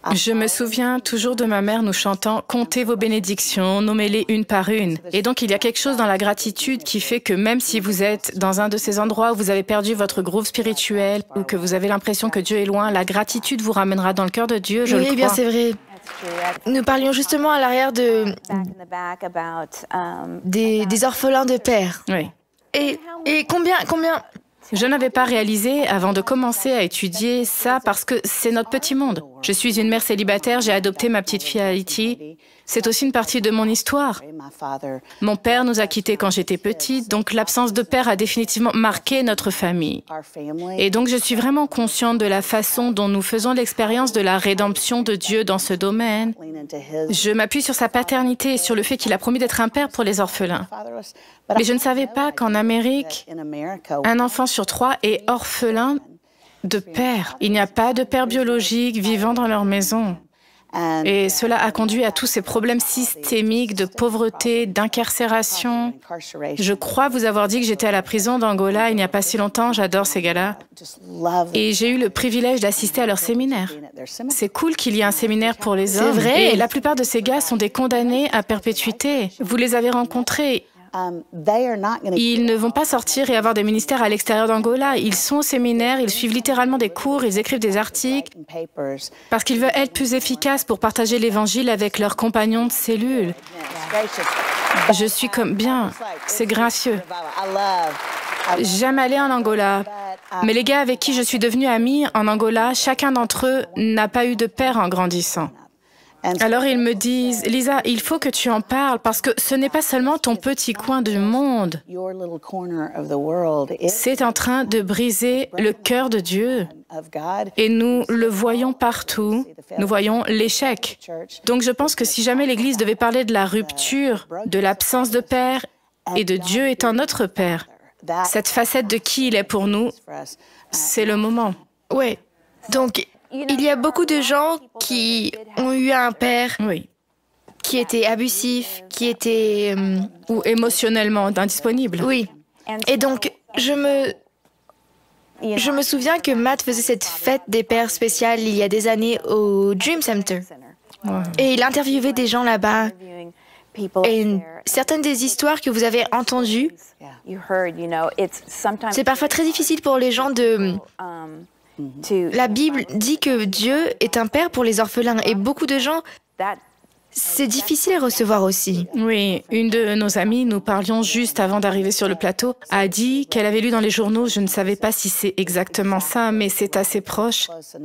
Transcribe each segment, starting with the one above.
Je me souviens toujours de ma mère nous chantant « Comptez vos bénédictions, nommez-les une par une ». Et donc, il y a quelque chose dans la gratitude qui fait que même si vous êtes dans un de ces endroits où vous avez perdu votre groove spirituel ou que vous avez l'impression que Dieu est loin, la gratitude vous ramènera dans le cœur de Dieu, je le crois. Oui, bien c'est vrai. Nous parlions justement à l'arrière des orphelins de père. Oui. Et combien... Je n'avais pas réalisé avant de commencer à étudier ça parce que c'est notre petit monde. Je suis une mère célibataire, j'ai adopté ma petite fille à Haïti. C'est aussi une partie de mon histoire. Mon père nous a quittés quand j'étais petite, donc l'absence de père a définitivement marqué notre famille. Et donc je suis vraiment consciente de la façon dont nous faisons l'expérience de la rédemption de Dieu dans ce domaine. Je m'appuie sur sa paternité et sur le fait qu'il a promis d'être un père pour les orphelins. Mais je ne savais pas qu'en Amérique, un enfant sur 3 est orphelin de père. Il n'y a pas de père biologique vivant dans leur maison. Et cela a conduit à tous ces problèmes systémiques de pauvreté, d'incarcération. Je crois vous avoir dit que j'étais à la prison d'Angola il n'y a pas si longtemps. J'adore ces gars-là. Et j'ai eu le privilège d'assister à leur séminaire. C'est cool qu'il y ait un séminaire pour les hommes. C'est vrai. Et la plupart de ces gars sont des condamnés à perpétuité. Vous les avez rencontrés. Ils ne vont pas sortir et avoir des ministères à l'extérieur d'Angola. Ils sont au séminaire, ils suivent littéralement des cours, ils écrivent des articles parce qu'ils veulent être plus efficaces pour partager l'Évangile avec leurs compagnons de cellule. Je suis comme bien, c'est gracieux. J'aime aller en Angola, mais les gars avec qui je suis devenue amie en Angola, chacun d'entre eux n'a pas eu de père en grandissant. Alors ils me disent, Lisa, il faut que tu en parles parce que ce n'est pas seulement ton petit coin du monde. C'est en train de briser le cœur de Dieu. Et nous le voyons partout. Nous voyons l'échec. Donc je pense que si jamais l'Église devait parler de la rupture, de l'absence de père et de Dieu étant notre père, cette facette de qui il est pour nous, c'est le moment. Ouais. Donc, il y a beaucoup de gens qui ont eu un père qui était abusif, qui était... ou émotionnellement indisponible. Oui. Et donc, je me souviens que Matt faisait cette fête des pères spéciale il y a des années au Dream Center. Ouais. Et il interviewait des gens là-bas. Et certaines des histoires que vous avez entendues, c'est parfois très difficile pour les gens de... La Bible dit que Dieu est un père pour les orphelins et beaucoup de gens, c'est difficile à recevoir aussi. Oui, une de nos amies, nous parlions juste avant d'arriver sur le plateau, a dit qu'elle avait lu dans les journaux, je ne savais pas si c'est exactement ça, mais c'est assez proche,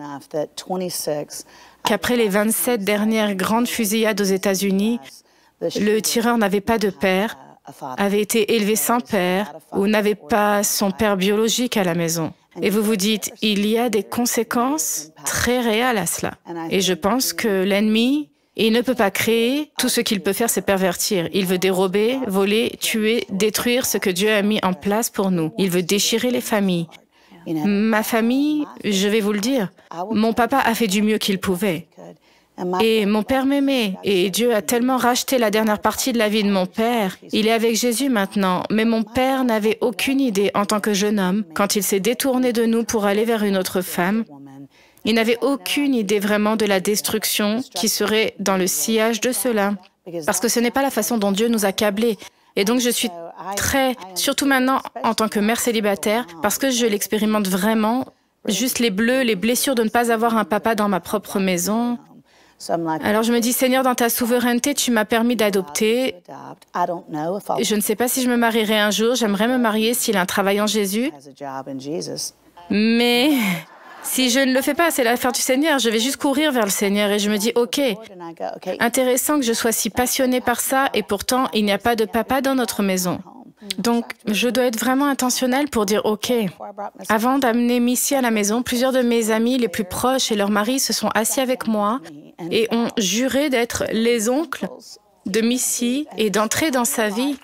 qu'après les 27 dernières grandes fusillades aux États-Unis, le tireur n'avait pas de père, avait été élevé sans père ou n'avait pas son père biologique à la maison. Et vous vous dites, il y a des conséquences très réelles à cela. Et je pense que l'ennemi, il ne peut pas créer, tout ce qu'il peut faire, c'est pervertir. Il veut dérober, voler, tuer, détruire ce que Dieu a mis en place pour nous. Il veut déchirer les familles. Ma famille, je vais vous le dire, mon papa a fait du mieux qu'il pouvait. Et mon père m'aimait, et Dieu a tellement racheté la dernière partie de la vie de mon père. Il est avec Jésus maintenant, mais mon père n'avait aucune idée en tant que jeune homme, quand il s'est détourné de nous pour aller vers une autre femme. Il n'avait aucune idée vraiment de la destruction qui serait dans le sillage de cela, parce que ce n'est pas la façon dont Dieu nous a câblés. Et donc je suis surtout maintenant en tant que mère célibataire, parce que je l'expérimente vraiment, juste les bleus, les blessures de ne pas avoir un papa dans ma propre maison. Alors je me dis, Seigneur, dans ta souveraineté, tu m'as permis d'adopter. Je ne sais pas si je me marierai un jour, j'aimerais me marier s'il a un travail en Jésus. Mais si je ne le fais pas, c'est l'affaire du Seigneur, je vais juste courir vers le Seigneur et je me dis, ok, intéressant que je sois si passionnée par ça et pourtant il n'y a pas de papa dans notre maison. Donc, je dois être vraiment intentionnelle pour dire « OK ». Avant d'amener Missy à la maison, plusieurs de mes amis les plus proches et leurs maris se sont assis avec moi et ont juré d'être les oncles de Missy et d'entrer dans sa vie.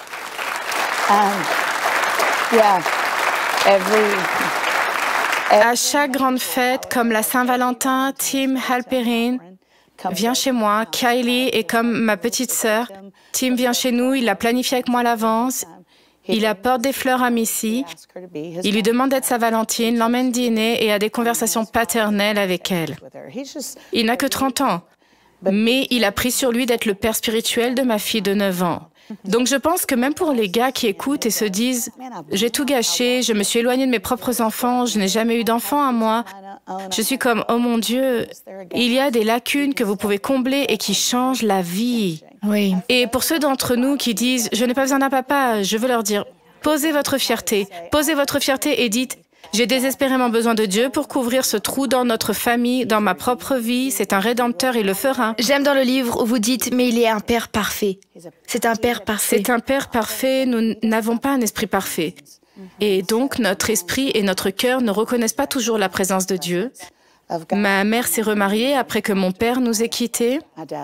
À chaque grande fête, comme la Saint-Valentin, Tim Halperin vient chez moi, Kylie est comme ma petite sœur. Tim vient chez nous, il l'a planifié avec moi à l'avance. Il apporte des fleurs à Missy, il lui demande d'être sa Valentine, l'emmène dîner et a des conversations paternelles avec elle. Il n'a que 30 ans, mais il a pris sur lui d'être le père spirituel de ma fille de 9 ans. Donc je pense que même pour les gars qui écoutent et se disent « J'ai tout gâché, je me suis éloignée de mes propres enfants, je n'ai jamais eu d'enfants à moi », je suis comme « Oh mon Dieu, il y a des lacunes que vous pouvez combler et qui changent la vie. » Oui. Et pour ceux d'entre nous qui disent « Je n'ai pas besoin d'un papa », je veux leur dire « Posez votre fierté et dites « J'ai désespérément besoin de Dieu pour couvrir ce trou dans notre famille, dans ma propre vie, c'est un rédempteur, il le fera. » J'aime dans le livre où vous dites « Mais il est un père parfait. » C'est un père parfait. C'est un père parfait, nous n'avons pas un esprit parfait. Et donc notre esprit et notre cœur ne reconnaissent pas toujours la présence de Dieu. Ma mère s'est remariée après que mon père nous ait quittés.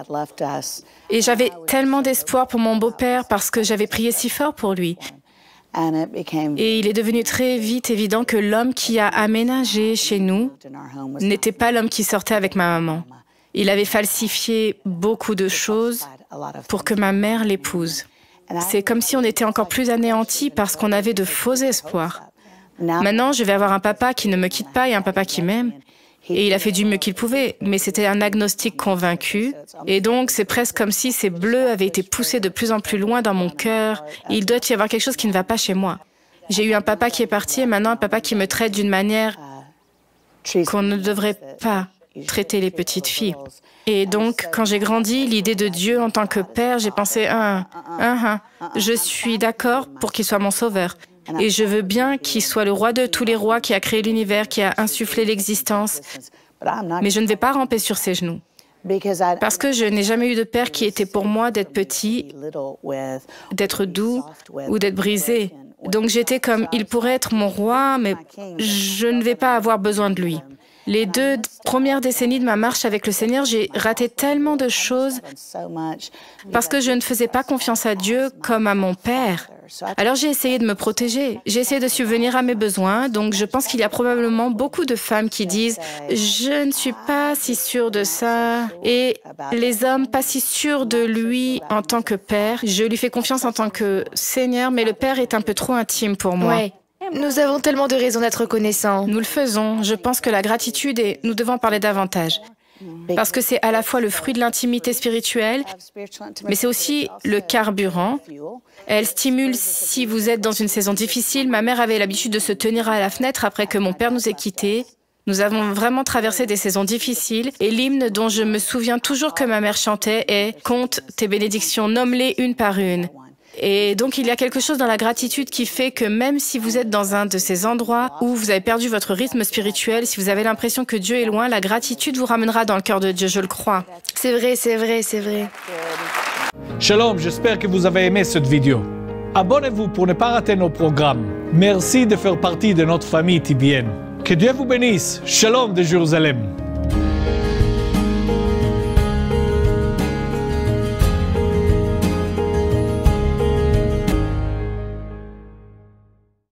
Et j'avais tellement d'espoir pour mon beau-père parce que j'avais prié si fort pour lui. Et il est devenu très vite évident que l'homme qui a aménagé chez nous n'était pas l'homme qui sortait avec ma maman. Il avait falsifié beaucoup de choses pour que ma mère l'épouse. C'est comme si on était encore plus anéantis parce qu'on avait de faux espoirs. Maintenant, je vais avoir un papa qui ne me quitte pas et un papa qui m'aime. Et il a fait du mieux qu'il pouvait, mais c'était un agnostique convaincu. Et donc, c'est presque comme si ces bleus avaient été poussés de plus en plus loin dans mon cœur. Il doit y avoir quelque chose qui ne va pas chez moi. J'ai eu un papa qui est parti et maintenant un papa qui me traite d'une manière qu'on ne devrait pas traiter les petites filles. Et donc, quand j'ai grandi, l'idée de Dieu en tant que père, j'ai pensé, je suis d'accord pour qu'il soit mon sauveur. Et je veux bien qu'il soit le roi de tous les rois, qui a créé l'univers, qui a insufflé l'existence. Mais je ne vais pas ramper sur ses genoux. Parce que je n'ai jamais eu de père qui était pour moi d'être petit, d'être doux ou d'être brisé. Donc j'étais comme, il pourrait être mon roi, mais je ne vais pas avoir besoin de lui. Les 2 premières décennies de ma marche avec le Seigneur, j'ai raté tellement de choses parce que je ne faisais pas confiance à Dieu comme à mon père. Alors j'ai essayé de me protéger, j'ai essayé de subvenir à mes besoins, donc je pense qu'il y a probablement beaucoup de femmes qui disent « je ne suis pas si sûre de ça » et les hommes pas si sûrs de lui en tant que père. Je lui fais confiance en tant que Seigneur, mais le père est un peu trop intime pour moi. Ouais. Nous avons tellement de raisons d'être reconnaissants. Nous le faisons. Je pense que la gratitude, et nous devons en parler davantage. Parce que c'est à la fois le fruit de l'intimité spirituelle, mais c'est aussi le carburant. Elle stimule si vous êtes dans une saison difficile. Ma mère avait l'habitude de se tenir à la fenêtre après que mon père nous ait quittés. Nous avons vraiment traversé des saisons difficiles et l'hymne dont je me souviens toujours que ma mère chantait est « Compte tes bénédictions, nomme-les une par une ». Et donc, il y a quelque chose dans la gratitude qui fait que même si vous êtes dans un de ces endroits où vous avez perdu votre rythme spirituel, si vous avez l'impression que Dieu est loin, la gratitude vous ramènera dans le cœur de Dieu, je le crois. C'est vrai, c'est vrai, c'est vrai. Shalom, j'espère que vous avez aimé cette vidéo. Abonnez-vous pour ne pas rater nos programmes. Merci de faire partie de notre famille TBN. Que Dieu vous bénisse. Shalom de Jérusalem.